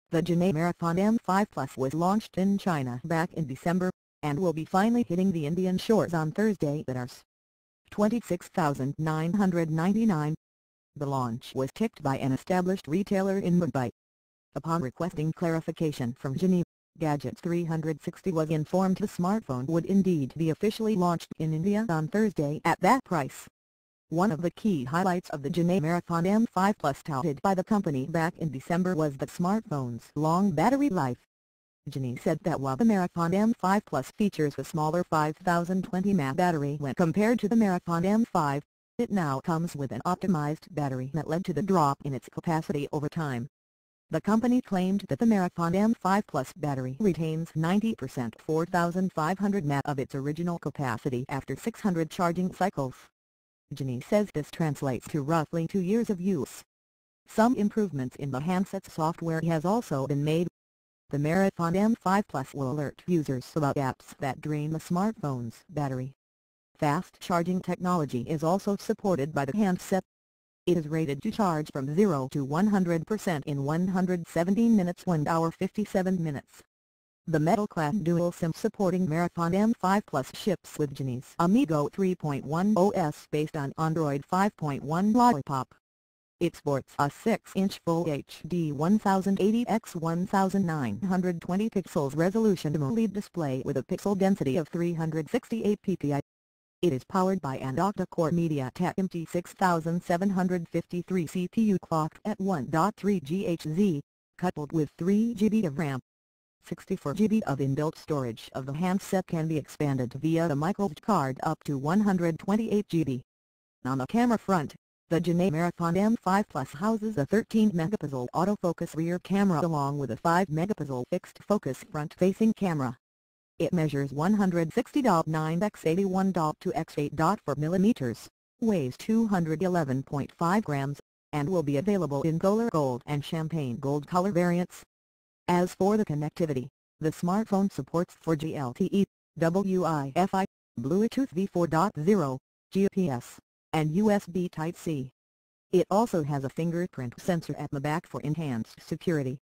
The Genei Marathon M5 Plus was launched in China back in December, and will be finally hitting the Indian shores on Thursday at Rs. 26,999. The launch was ticked by an established retailer in Mumbai. Upon requesting clarification from Genei, Gadgets 360 was informed the smartphone would indeed be officially launched in India on Thursday at that price. One of the key highlights of the Genei Marathon M5 Plus touted by the company back in December was the smartphone's long battery life. Genei said that while the Marathon M5 Plus features a smaller 5020 mAh battery when compared to the Marathon M5, it now comes with an optimized battery that led to the drop in its capacity over time. The company claimed that the Marathon M5 Plus battery retains 90% 4500 mAh of its original capacity after 600 charging cycles. Genei says this translates to roughly 2 years of use. Some improvements in the handset's software has also been made. The Marathon M5 Plus will alert users about apps that drain the smartphone's battery. Fast charging technology is also supported by the handset. It is rated to charge from 0 to 100% in 117 minutes 1 hour 57 minutes. The metal-clad dual SIM supporting Marathon M5 Plus ships with Genei's Amigo 3.1 OS based on Android 5.1 Lollipop. It sports a 6-inch Full HD 1080x1920 pixels resolution AMOLED display with a pixel density of 368 ppi. It is powered by an octa-core MediaTek MT6753 CPU clocked at 1.3 GHz, coupled with 3 GB of RAM. 64 GB of inbuilt storage of the handset can be expanded via the microSD card up to 128 GB. On the camera front, the Genei Marathon M5 Plus houses a 13-megapixel autofocus rear camera along with a 5-megapixel fixed-focus front-facing camera. It measures 160.9 x 81.2 x 8.4 mm, weighs 211.5 grams, and will be available in Gold Gold and Champagne Gold color variants. As for the connectivity, the smartphone supports 4G LTE, Wi-Fi, Bluetooth V4.0, GPS, and USB Type-C. It also has a fingerprint sensor at the back for enhanced security.